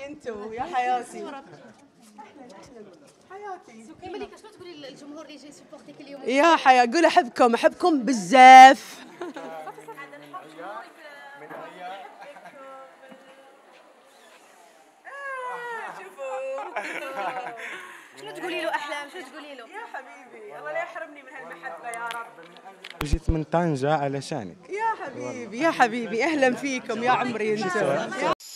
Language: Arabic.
عمري انتو يا حياتي. حياتي مليكة شنو تقولي للجمهور اللي جاي يسبورتيك اليوم؟ يا حيا قول احبكم بزاف. شنو تقولي له احلام؟ شنو تقولي له؟ يا حبيبي الله لا يحرمني من هالمحبه يا رب. جيت من طنجة علشانك. يا حبيبي يا حبيبي اهلا فيكم يا عمري انتو.